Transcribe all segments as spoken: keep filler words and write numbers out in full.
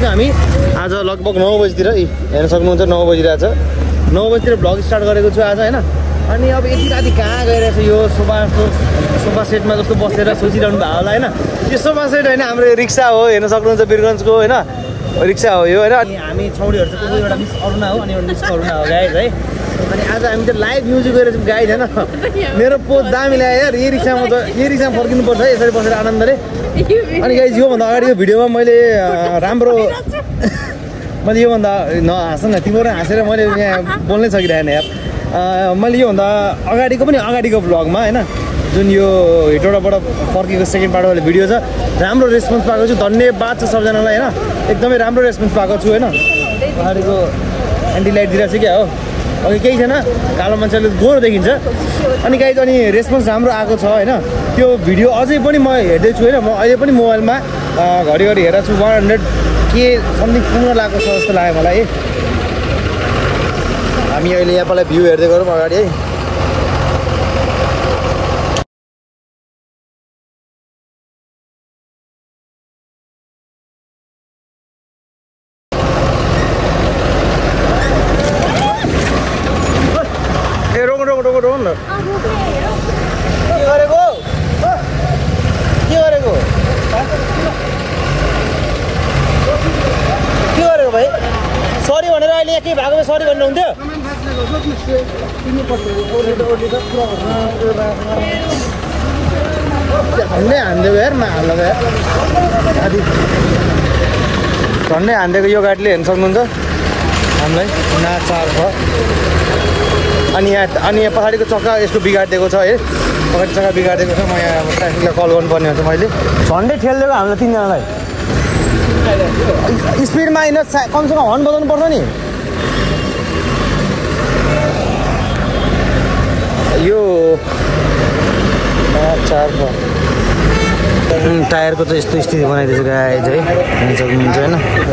हामी आज लगभग नौ बजीतिर हेर्न सक्नुहुन्छ नौ बजिरहेछ नौ बजीतिर भ्लग स्टार्ट गरेको छु आज होइन अनि अब यति राति कहाँ गइरहेछ यो सोफा सोफा सेटमा जस्तो बसेर सोचिरहनु भएको होला होइन यो सोफा सेट होइन हाम्रो रिक्सा हो हेर्न सक्नुहुन्छ वीरगन्जको होइन रिक्सा हो यो होइन अनि हामी छौडीहरू चाहिँ एउटा मिस अरुणा हो अनि एउटा मिस अरुणा हो गाइज है अनि आज हामी त लाइभ म्युजिक गरेर चाहिँ गाइज होइन मेरो पोज दामी लाग्यो यार यही रिक्सामा त यही रिक्सामा फर्किनुपर्छ है यसरी बसेर आनन्दले अनि गाइज योभन्दा अगाडिको भिडियोमा मैले राम्रो मैले योभन्दा नहाँस न तिम्रो हाँसेर मैले यहाँ बोल्नै सकिरहेन यार मैले योभन्दा अगाडिको पनि अगाडिको भ्लगमा होइन जुन यो हिटौडाबाट फर्केको सेकेन्ड पार्टवाला भिडियो छ राम्रो रेस्पोन्स पाएको छु धन्यवाद छ सबजनालाई होइन एकदमै राम्रो रेस्पोन्स पाएको छु होइन अगाडिको एन्टी लाइट दिइरहेको छ क्या हो अघि केही छैन कालो मान्छेले गोरो देखिन्छ अनि गाइज अनि रेस्पोन्स राम्रो आएको छ होइन त्यो भिडियो अझै पनि म हेर्दैछु होइन म अहिले पनि मोबाइलमा घरिघरि हेरेको छु वान हन्ड्रेड के समथिङ पुग्न लागेको छ जस्तो लाग्यो मलाई है हामी अहिले यहाँ पहिला भ्यू हेर्दै गरौँ अगाडि है ए रोक रोक रोक रोक न के गरेको के गरेको के गरेको भाइ सरी भनेर अहिले यहाँ केही भएको भए सरी भन्नुहुन्थ्यो झन्डै हानिदिएको यार नहाल्नु यार आदि झन्डै हानिदिएको यो गाडीले हेर्न सक्नुहुन्छ हामीलाई नाचार छ अनि यहाँ अनि यहाँ पछाडिको चक्का यसको बिगारिदिएको छ है पछाडि चक्का बिगारिदिएको छ म यहाँ ट्राफिकलाई कल गर्नुपर्ने हुन्छ मैले झन्डै ठेलिदिएको हामीलाई तिनजनालाई स्पिडमा होइन कमसेकम हर्न बजाउनु पर्छ नि यो चार टायरको चाहिँ यस्तो स्थिति बनाइदिएछ गाइज है हेर्न सक्नुहुन्छ होइन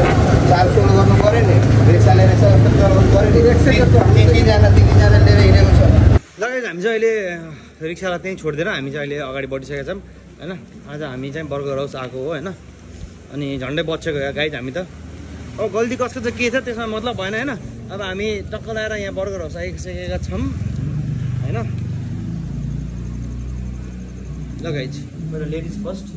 लगाइज हामी चाहिँ अहिले रिक्सालाई त्यहीँ छोडिदिएर हामी चाहिँ अहिले अगाडि बढिसकेका छौँ होइन आज हामी चाहिँ बर्गर हाउस आएको हो होइन अनि झन्डै बचेको गाइज हामी त अब गल्ती कसको चाहिँ के छ त्यसमा मतलब भएन होइन अब हामी टक्क लगाएर यहाँ बर्गर हाउस आइसकेका छौँ होइन ल गाइज मेरो लेडिज फर्स्ट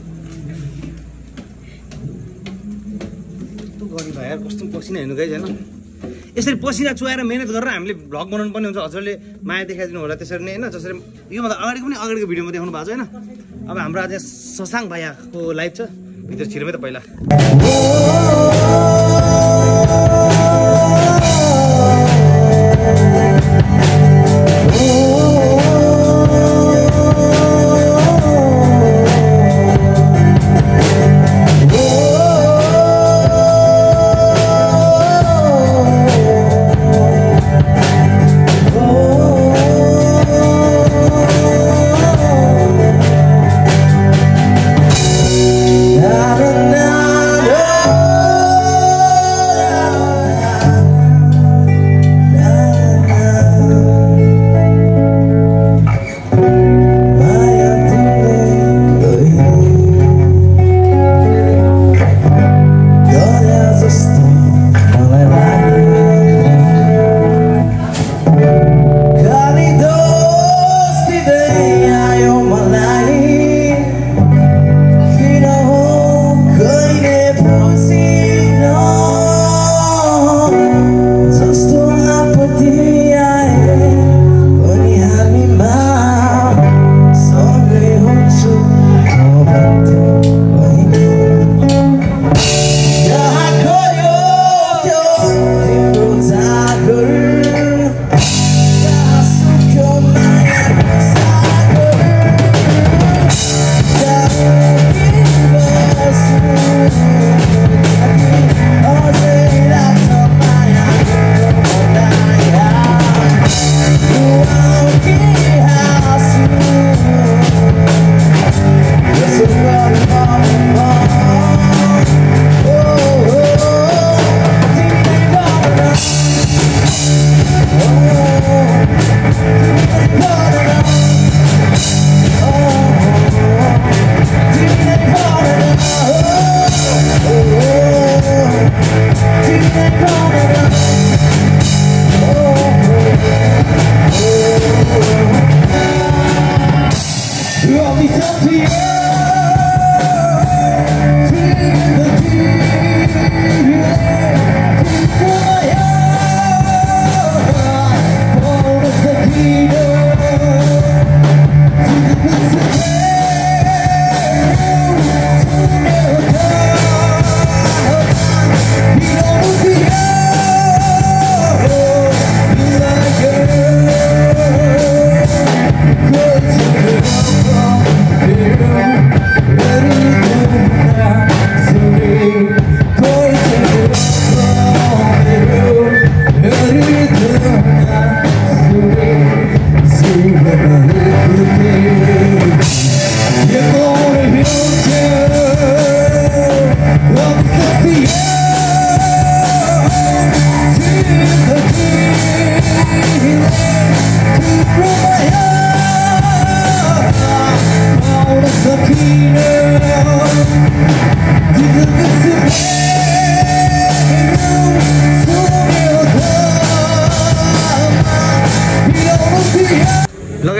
कस्तो गरी भयो यार कस्तो पसिना हेर्नु गाइज होइन यसरी पसिना चुहाएर मिहिनेत गरेर हामीले भ्लग बनाउनु पर्ने हुन्छ हजुरले माया देखाइदिनु होला त्यसरी नै होइन जसरी योभन्दा अगाडिको पनि अगाडिको भिडियोमा देखाउनु भएको छ होइन अब हाम्रो आज शशाङ्क भाइको लाइभ छ भित्र छिर्मै त पहिला Na na na na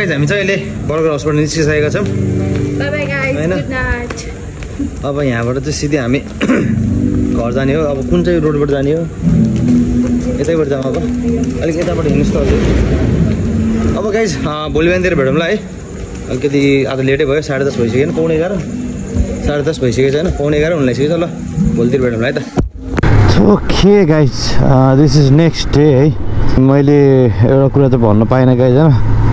guys हामी चाहिँ अहिले बर्गर हाउसबाट निस्किसकेका छौँ होइन। अब यहाँबाट चाहिँ सिधै हामी घर जाने हो। अब कुन चाहिँ रोडबाट जाने हो? यतैबाट जाउँ। अब अलिक यताबाट हिँड्नुहोस् त हजुर। अब गाइज भोलि बिहानतिर भेटौँला है। अलिकति आज लेटै भयो, साढे दस भइसक्यो होइन, पाउने एघार साढे दस भइसकेको छैन, पाउने एघार हुन लागिसक्यो। ल भोलितिर भेटौँला है त। Okay guys, this is next day है। मैले एउटा कुरा चाहिँ भन्न पाइनँ गाइज होइन।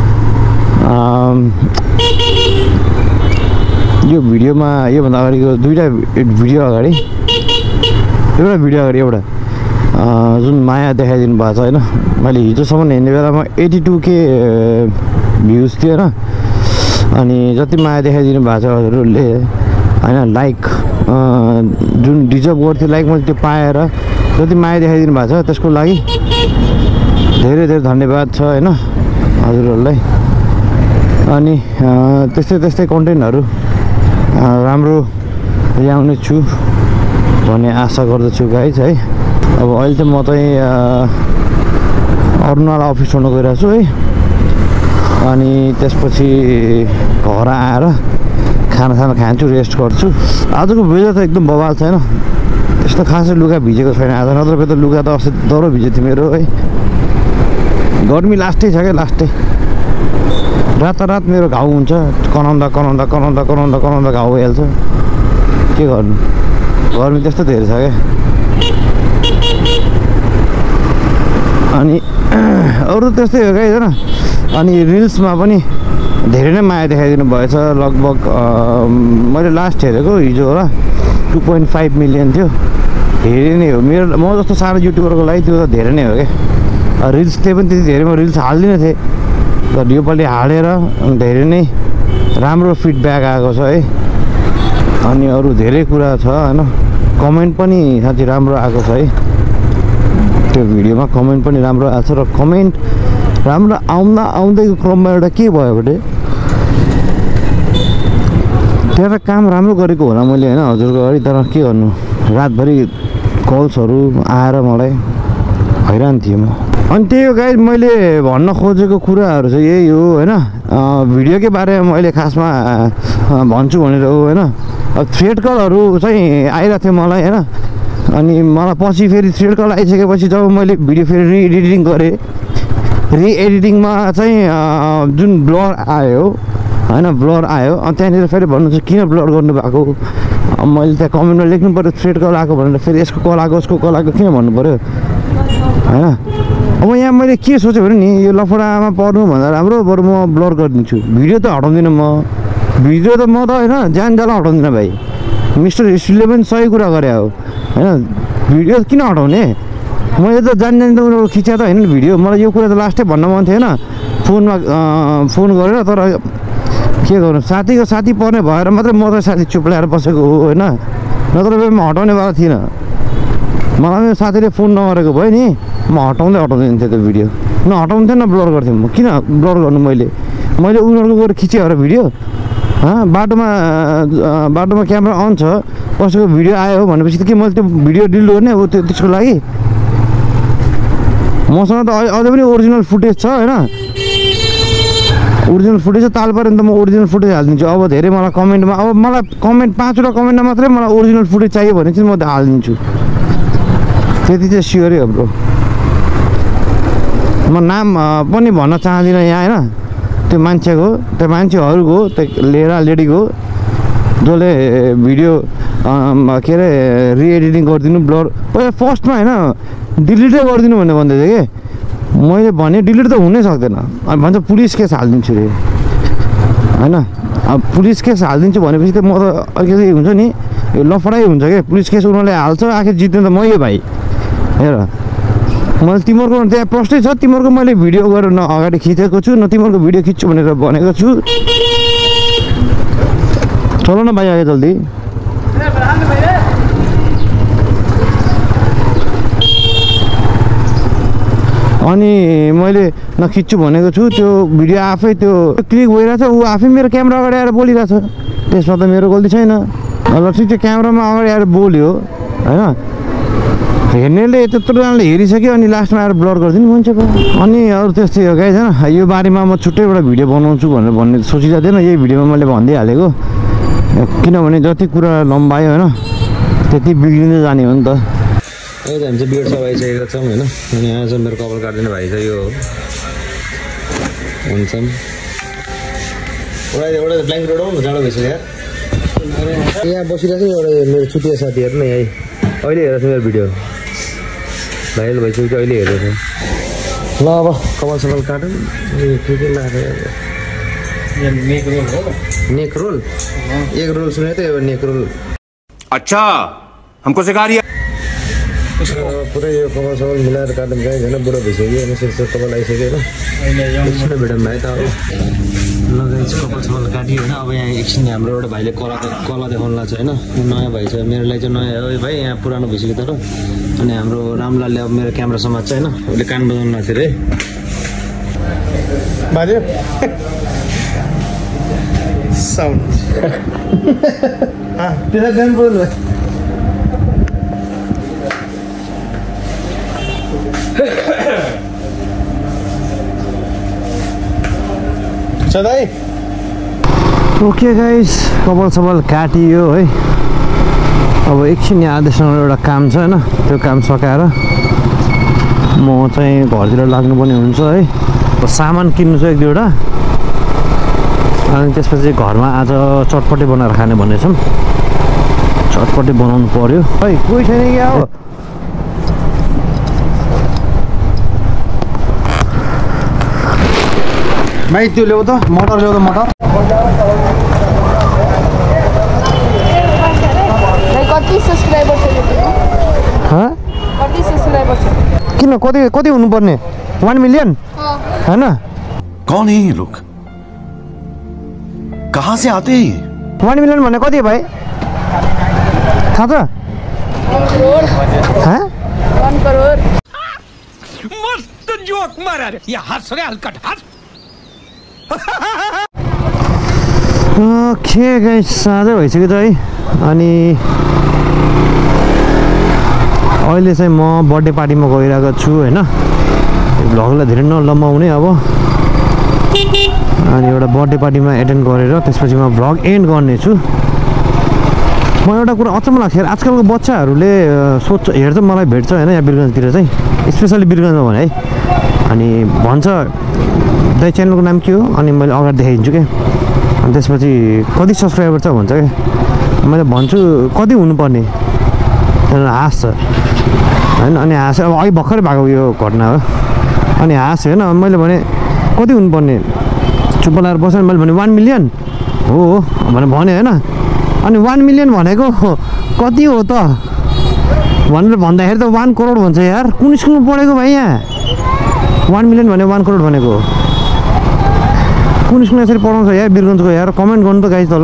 यो भिडियोमा योभन्दा अगाडिको दुईवटा भिडियो अगाडि एउटा भिडियो अगाडि एउटा जुन माया देखाइदिनु भएको छ होइन। मैले हिजोसम्म हेर्ने बेलामा एट्टी टू के भ्युज थियो होइन। अनि जति माया देखाइदिनु भएको छ हजुरहरूले होइन, लाइक जुन डिजर्भ गर्थ्यो लाइक मैले त्यो पाएर जति माया देखाइदिनु भएको छ त्यसको लागि धेरै धेरै धन्यवाद छ होइन हजुरहरूलाई। अनि त्यस्तै त्यस्तै कन्टेन्टहरू राम्रो ल्याउने छु भन्ने आशा गर्दछु गाइज है। अब अहिले चाहिँ म चाहिँ अरुणाला अफिस छोड्न गइरहेको छु है। अनि त्यसपछि घर आएर खानासाना खान्छु, रेस्ट गर्छु। आजको वेदर त एकदम बवाल छैन, त्यस्तो खासै लुगा भिजेको छैन आज। नत्र त लुगा त अस्ति डह्रो भिजेको थियो मेरो है। गर्मी लास्टै छ क्या, लास्टै। रातारात मेरो घाउ हुन्छ, कनाउँदा कनाउँदा कनाउँदा कनाउँदा कनाउँदा घाउ भइहाल्छ। के गर्नु, गर्मी त्यस्तो धेरै छ क्या। अनि अरू त्यस्तै हो क्या होइन। अनि रिल्समा पनि धेरै नै माया देखाइदिनु भएछ। लगभग मैले लास्ट हेरेको हिजो होला टु पोइन्ट फाइभ मिलियन थियो। धेरै नै हो मेरो, म जस्तो सानो युट्युबरको लागि त्यो त धेरै नै हो क्या। रिल्स त्यही पनि त्यति धेरै म रिल्स हाल्दिनँ थिएँ, तर योपालि हालेर धेरै नै राम्रो फिडब्याक आएको छ है। अनि अरू धेरै कुरा छ होइन। कमेन्ट पनि साँच्चै राम्रो आएको छ है। त्यो भिडियोमा कमेन्ट पनि राम्रो आएको छ। र कमेन्ट राम्रो आउँदा आउँदैको क्रममा एउटा के भयो भने त्यहाँ काम राम्रो गरेको होला मैले होइन हजुरको अगाडि। तर के गर्नु, रातभरि कल्सहरू आएर मलाई हैरान थिएँ म। अनि त्यही हो गाइज, मैले भन्न खोजेको कुराहरू चाहिँ यही हो होइन। भिडियोकै बारेमा मैले खासमा भन्छु भनेर हो होइन। थ्रेड कलहरू चाहिँ आइरहेको थियो मलाई होइन। अनि मलाई पछि फेरि थ्रेड कल आइसकेपछि जब मैले भिडियो फेरि रि एडिटिङ गरेँ, रि एडिटिङमा चाहिँ जुन ब्लर आयो होइन, ब्लर आयो। अनि त्यहाँनिर फेरि भन्नुहुन्छ किन ब्लर गर्नुभएको। मैले त्यहाँ कमेन्टमा लेख्नु पऱ्यो थ्रेड कल आएको भनेर, फेरि यसको कल आएको उसको कल आएको किन भन्नु पऱ्यो होइन। अब यहाँ मैले के सोचेँ भने नि, यो लफडामा पर्नुभन्दा राम्रो बरु म ब्लर गरिदिन्छु। भिडियो त हटाउँदिनँ म, भिडियो त म त होइन ज्यान ज्याला हटाउँदिनँ भाइ। मिस्टर हिस्ट्रीले पनि सही कुरा गरे हो होइन। भिडियो किन हटाउने, मैले त जान जान त उनीहरू खिच्या त होइन भिडियो। मलाई यो कुरा त लास्टै भन्न मन थिएन फोनमा फोन गरेर। तर के गर्नु, साथीको साथी पर्ने भएर मात्रै म त साथी चुप ल्याएर बसेको हो होइन। नत्र म हटाउनेवाला थिइनँ। मलाई मेरो साथीले फोन नगरेको भयो नि, म हटाउँदै हटाउँदैन थिएँ त्यो भिडियो। न हटाउँथेँ न ब्लर गर्थेँ म। किन ब्लर गर्नु, मैले मैले उनीहरूको गएर खिचेँ र भिडियो। बाटोमा बाटोमा क्यामेरा अन छ, कसैको भिडियो आयो भनेपछि त के मैले त्यो भिडियो डिलिट गर्ने हो त्यो त्यसको लागि? मसँग त अझै पनि ओरिजिनल फुटेज छ होइन। ओरिजिनल फुटेज छ, ताल पऱ्यो भने त म ओरिजिनल फुटेज हालिदिन्छु। अब धेरै मलाई कमेन्टमा, अब मलाई कमेन्ट पाँचवटा कमेन्टमा मात्रै मलाई ओरिजिनल फुटेज चाहियो भने चाहिँ म त हालिदिन्छु। त्यति चाहिँ स्योरै हो ब्रो। म नाम पनि भन्न चाहदिनँ यहाँ होइन। त्यो मान्छेको, त्यो मान्छेहरूको, त्यो लेडा लेडीको जसले भिडियो के अरे रि एडिटिङ गरिदिनु, ब्लर पहिला फर्स्टमा होइन डिलिटै गरिदिनु भनेर भन्दै थियो कि। मैले भने डिलिट त हुनै सक्दैन। अनि भन्छ पुलिस केस हालिदिन्छु अरे होइन। अब पुलिस केस हालिदिन्छु भनेपछि त म त अलिकति हुन्छ नि, यो लफडाइ हुन्छ क्या। पुलिस केस उनीहरूले हाल्छ, आखिर जित्ने त मै हो भाइ। हेर मैले तिमीहरूको त्यहाँ प्रश्नै छ, तिमीहरूको मैले भिडियो गरेर न अगाडि खिचेको छु न तिमीहरूको भिडियो खिच्छु भनेर भनेको छु। चलो न भाइ आगे जल्दी। अनि मैले नखिच्छु भनेको छु त्यो भिडियो, आफै त्यो क्लिक भइरहेछ। ऊ आफै मेरो क्यामेरा अगाडि आएर बोलिरहेछ, त्यसमा त मेरो गल्ती छैन। ल ठिक छ, क्यामेरामा अगाडि आएर बोल्यो होइन। हेर्नेले त्यत्रोजनाले हेरिसक्यो अनि लास्टमा आएर ब्लर गरिदिनु हुन्छ अनि अरू त्यस्तै हो गाइस होइन यो बारेमा म छुट्टै एउटा भिडियो बनाउँछु भनेर भन्ने सोचिरहेको थिएन यही भिडियोमा मैले भनिदिइहालेको किनभने जति कुरा लम्बायो होइन त्यति बिग्रिँदै जाने हो नि त यही त हामी चाहिँ बियर्ड सब आइसकेको छौँ होइन अनि यहाँ चाहिँ मेरो कपाल काटिदिने भाइ चाहिँ यो हुन्छ एउटा एउटा ब्ल्याङ्केट उडाउनु जाडो भइसक्यो यार यहाँ बसिरहेको छ एउटा मेरो छुट्टिया साथीहरू नै यहीँ अहिले हेरेको छ मेरो भिडियो भाइरल भइसक्यो अहिले हेरेको छ ल अब कपाल सपाल काटौँ के के लाग्यो नेक रोल हो नेक रोल एक रोल सुनेको थियो नेक रोल अच्छा हमको सिखा रही है पुरै यो कपाल सपाल मिलाएर काट्नु गएँ होइन बुढो भइसक्यो अनि सेक्सर कपाल आइसक्यो होइन एकछिन भेटौँ भाइ त अब लगाइन्छ कपाल सपाल काट्यो होइन अब यहाँ एकछिन हाम्रो एउटा भाइले कला कला देखाउनु लाग्छ होइन नयाँ भाइ छ मेरो लागि चाहिँ नयाँ हो भाइ यहाँ पुरानो भइसक्यो तर अनि हाम्रो रामलालले अब मेरो क्यामेरा समात्छ होइन उसले कान बजाउनु लाग्छ अरे बाजे साउन्ड त्यसलाई बिहान बोल्नु ओके गाइस कपाल सपाल काटियो है अब एकछिन यहाँ आदेशसँग एउटा काम छ होइन त्यो काम सकाएर म चाहिँ घरतिर लाग्नुपर्ने हुन्छ है सामान किन्नु छ एक दुईवटा अनि त्यसपछि घरमा आज चटपटे बनाएर खाने भन्ने छौँ चटपटे बनाउनु पर्यो है कोही छैन क्या हो भाइ त्यो ल्याऊ त मटर ल्याऊ त मटर कति सब्सक्राइबर छ कति सब्सक्राइबर छ किन कति कति हुनुपर्ने वान मिलियन होइन कौन है ये लोग कहाँ से आते हैं वान मिलियन भने कति भाइ थाहा छ वन करोड मस्त जोक मारा रे ये हंस रे हल्का हंस के गाइस साँझै भइसक्यो त है अनि अहिले चाहिँ म बर्थडे पार्टीमा गइरहेको छु होइन भ्लगलाई धेरै नलम्बाउने अब अनि एउटा बर्थडे पार्टीमा एटेन्ड गरेर त्यसपछि म भ्लग एन्ड गर्नेछु म एउटा कुरा अचम्म लाग्छ आजकलको बच्चाहरूले सोध्छ हेर्छ मलाई भेट्छ होइन यहाँ बिरगन्जतिर चाहिँ स्पेसली बिरगन्जमा भने है अनि भन्छ दाइ च्यानलको नाम के हो अनि मैले अगाडि देखाइदिन्छु क्या अनि त्यसपछि कति सब्सक्राइबर छ भन्छ क्या मैले भन्छु कति हुनुपर्ने हाँस्छ होइन अनि हाँस अब अघि भर्खरै भएको यो घटना हो अनि हाँस होइन मैले भने कति हुनुपर्ने चुप्प लगाएर बसेर मैले भने वान मिलियन हो भनेर भने होइन अनि वान मिलियन भनेको कति हो त भनेर भन्दाखेरि त वान करोड भन्छ यार कुन स्कुलमा पढेको भाइ यहाँ वान मिलियन भने वान करोड भनेको कुन स्कुलमा यसरी पढाउँछ यार बिरगन्जको यार कमेन्ट गर्नु त गाइस त ल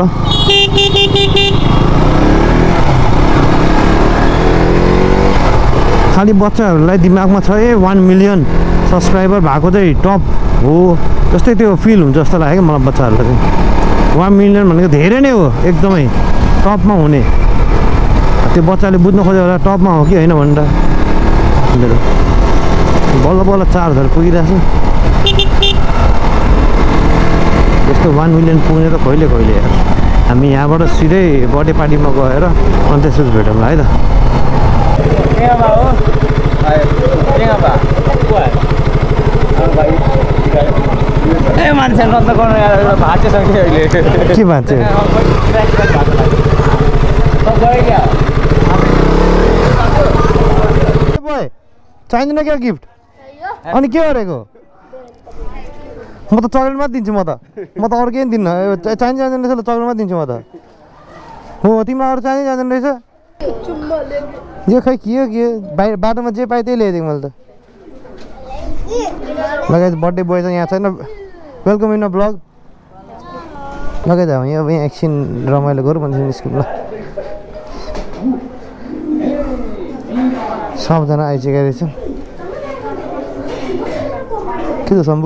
खालि बच्चाहरूलाई दिमागमा छ ए वान मिलियन सब्सक्राइबर भएको चाहिँ टप हो जस्तै त्यो फिल हुन्छ जस्तो लाग्यो क्या मलाई बच्चाहरूलाई चाहिँ वान मिलियन भनेको धेरै नै हो एकदमै टपमा हुने त्यो बच्चाले बुझ्नु खोज्यो होला टपमा हो कि होइन भनेर मेरो बल्ल बल्ल चार हजार पुगिरहेको छ यस्तो वान मिलियन पुग्ने त कहिले कहिले यार हामी यहाँबाट सिधै बर्थडे पार्टीमा गएर अनि त्यसपछि भेटौँला है त ए मान्छे रद्द गर्नु भाँचिसक्यो अहिले के भाँच्यो चाहिँदैन क्या गिफ्ट अनि के गरेको म त चक्लेट मात्र दिन्छु म त म त अरू केही दिन्न चाहिन्छ जाँदैन रहेछ ल चक्लेट मात्र दिन्छु म त हो तिमीलाई अरू चाहिँदै जाँदैन रहेछ यो खै के हो के बाहिर बाटोमा जे पाएँ त्यही ल्याइदिएको मैले त लगाइज बर्थडे बोय चाहिँ यहाँ छैन वेलकम इन अ ब्लग लगाइज अब यहाँ यहाँ एकछिन रमाइलो गरौँ भने निस्कौँ ल सबजना आइसकेको रहेछ के छ शम्भु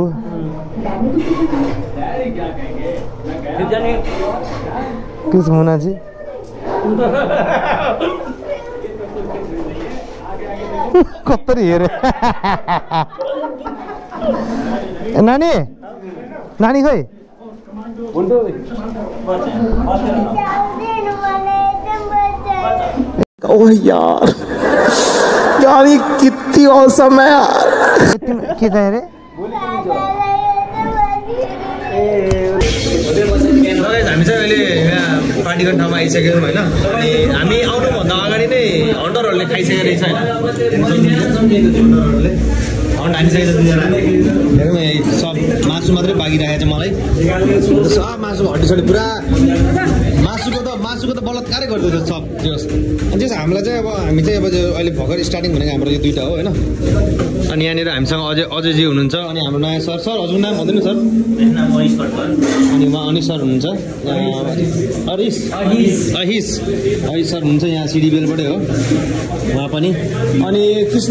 के छ मुनाजी कत्तरी हेरे नानी नानी खै ओह यार यार ये कितनी औसम है यार के चाहिँ रे हामी चाहिँ अहिले यहाँ पार्टी गर्ने ठाउँमा आइसक्यौँ होइन अनि हामी आउनुभन्दा अगाडि नै हन्टरहरूले खाइसकेको रहेछ होइन हानिसकेको छ दुईजना हेरौँ यहाँ सब मासु मात्रै बाँकी राखेको छ मलाई सब मासु हड्डीसडी पुरा मासुको त मासुको त बलात्कारै गरिदिएको छ सब त्यो अनि त्यस हामीलाई चाहिँ अब हामी चाहिँ अब अहिले भर्खर स्टार्टिङ भनेको हाम्रो यो दुइटा हो होइन अनि यहाँनिर हामीसँग अजय अजयजी हुनुहुन्छ अनि हाम्रो नयाँ सर सर हजुर नाम भन्दैन सर अनि उहाँ अनिस सर हुनुहुन्छ अरिस अहिस अहिस सर हुनुहुन्छ यहाँ सिडिबेलबाटै हो उहाँ पनि अनि कृष्ण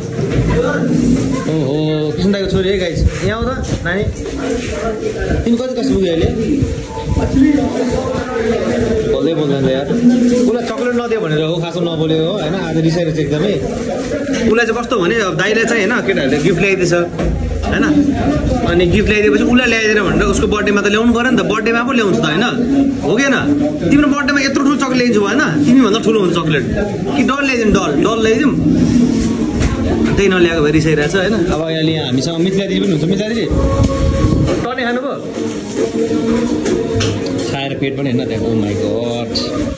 ओहो कृष्ण दाईको छोरी है गाइस यहाँ आउँदा नानी तिमी कति कस्तो पुग्यो अहिले बोल्दै बोल्दैन यार उसलाई चक्लेट नदियो भनेर हो खासो नबोल्यो हो होइन आज रिसाइरहेछ एकदमै उसलाई चाहिँ कस्तो भने दाइले चाहिँ होइन केटाहरूले गिफ्ट ल्याइदिएछ होइन अनि गिफ्ट ल्याइदिएपछि उसलाई ल्याइदिएर भनेर उसको बर्थडेमा त ल्याउनु पऱ्यो नि त बर्थडेमा पो ल्याउँछ त होइन हो कि होइन तिम्रो बर्थडेमा यत्रो ठुलो चक्लेट ल्याइदिन्छु होइन तिमीभन्दा ठुलो हुन्छ चक्लेट कि डल ल्याइदिउँ डल डल ल्याइदिउँ त्यही नल्याएको भए रिसाइरहेछ होइन अब अहिले यहाँ हामीसँग मिथिला दिदी पनि हुन्छ मिथिला दिदी टर्ने खानुभयो खाएर पेट पनि हेर्न त्यहाँ ओ माई गड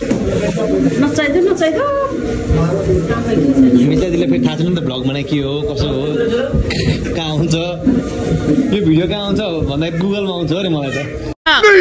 मिथिला दिदीलाई फेरि थाहा छैन नि त भ्लग बनाए के हो कसो हो कहाँ हुन्छ यो भिडियो कहाँ आउँछ भन्दा गुगलमा आउँछ अरे मलाई त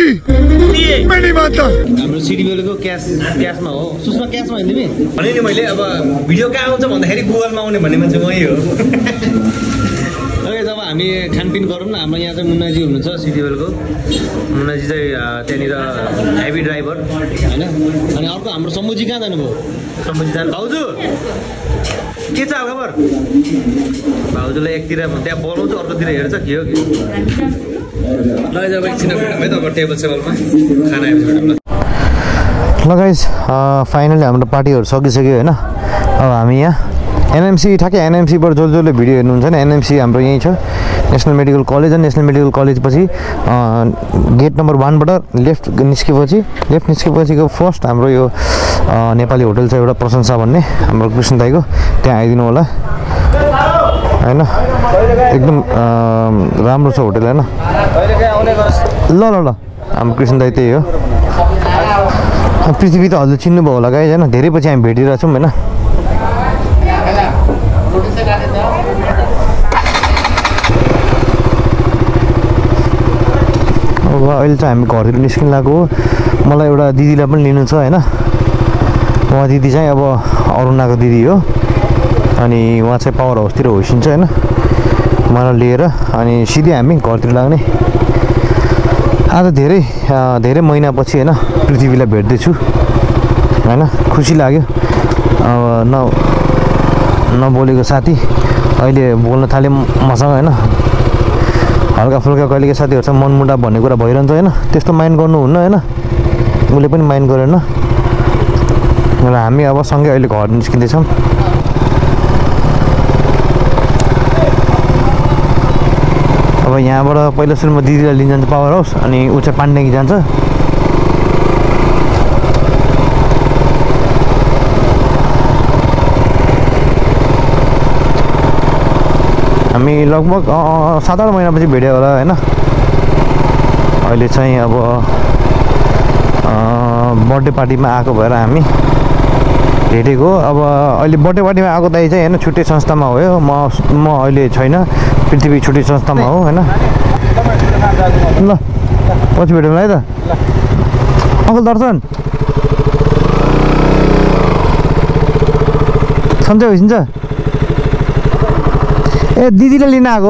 हाम्रो सिडिबेलको क्यास क्यासमा हो सुषमा क्यासमा होइन तिमी भने नि मैले अब भिडियो कहाँ आउँछ भन्दाखेरि गुगलमा आउने भन्ने मान्छे मै हो ओके जब हामी खानपिन गरौँ न हाम्रो यहाँ चाहिँ मुन्नाजी हुनुहुन्छ सिडिबेलको मुन्नाजी चाहिँ त्यहाँनिर हेभी ड्राइभर होइन अनि अर्को हाम्रो सम्मुजी कहाँ जानुभयो सम्मुजी जानु भाउजू के छ खबर भाउजूलाई एकतिर त्यहाँ बोलाउँछ अर्कोतिर हेर्छ के हो कि ल जब एकछिन भेटौँ है त अब टेबल सेबलमा खाना आएपछि भेटौँ ल ल गाइस फाइनली हाम्रो पार्टीहरू सकिसक्यो होइन अब हामी यहाँ एनएमसी ठ्याक्कै एनएमसीबाट जसले जसले भिडियो हेर्नुहुन्छ नि एनएमसी हाम्रो यहीँ छ नेसनल मेडिकल कलेज अनि नेसनल मेडिकल कलेज पछि गेट नम्बर वानबाट लेफ्ट निस्केपछि लेफ्ट निस्केपछिको फर्स्ट हाम्रो यो नेपाली होटल छ एउटा प्रशंसा भन्ने हाम्रो कृष्ण दाईको त्यहाँ आइदिनु होला होइन एकदम राम्रो छ होटल होइन ल ल ल हाम्रो कृष्ण दाई त्यही हो पृथ्वी त हजुर चिन्नुभयो होला गाइस होइन धेरै पछि हामी भेटिरहेछौँ होइन अब अहिले चाहिँ हामी घरतिर निस्किन लागेको हो मलाई एउटा दिदीलाई पनि लिनु छ होइन उहाँ दिदी चाहिँ अब अरुणाको दिदी हो अनि उहाँ चाहिँ पावर हाउसतिर होइसिन्छ होइन मलाई लिएर अनि सिधै हामी घरतिर लाग्ने आज धेरै धेरै महिनापछि होइन पृथ्वीलाई भेट्दैछु होइन खुसी लाग्यो अब न नबोलेको साथी अहिले बोल्न थाल्यो मसँग होइन हल्का फुल्का कहिलेको साथीहरूसँग मनमुटा भन्ने कुरा भइरहन्छ होइन त्यस्तो माइन्ड गर्नुहुन्न होइन उसले पनि माइन्ड गरेन र हामी अब सँगै अहिले घर निस्किँदैछौँ अब यहाँबाट पहिला सुरु म दिदीलाई लिन जान्छ पावर हाउस अनि ऊ चाहिँ पाण्डेकी जान्छ हामी लगभग सात आठ महिनापछि भेट्यो होला होइन अहिले चाहिँ अब बर्थडे पार्टीमा आएको भएर हामी भेटेको अब अहिले बर्थडे पार्टीमा आएको दाइ चाहिँ होइन छुट्टै संस्थामा हो म म अहिले छैन पृथ्वी छुट्टै संस्थामा हो होइन ल पछि भेटौँ है त अङ्कल दर्शन सन्चै होइसिन्छ ए दिदीले लिन आएको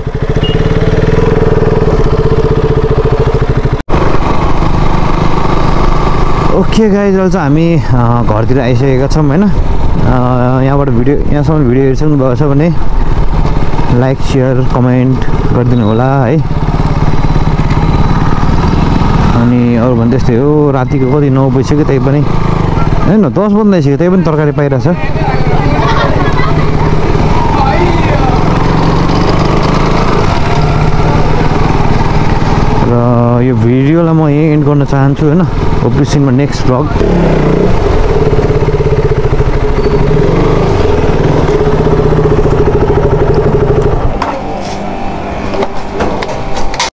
ओके गाइज अहिले चाहिँ हामी घरतिर आइसकेका छौँ होइन यहाँबाट भिडियो यहाँसम्म भिडियो हेरिसक्नु भएको छ भने लाइक सेयर कमेन्ट गरिदिनु होला है अनि अरू भने त्यस्तै हो रातिको कति नौ बजिसक्यो त्यही पनि होइन दस बज्दैछ त्यही पनि तरकारी पाइरहेछ भिडियोलाई म यहीँ एन्ड गर्न चाहन्छु होइन। Hope to see in my next vlog.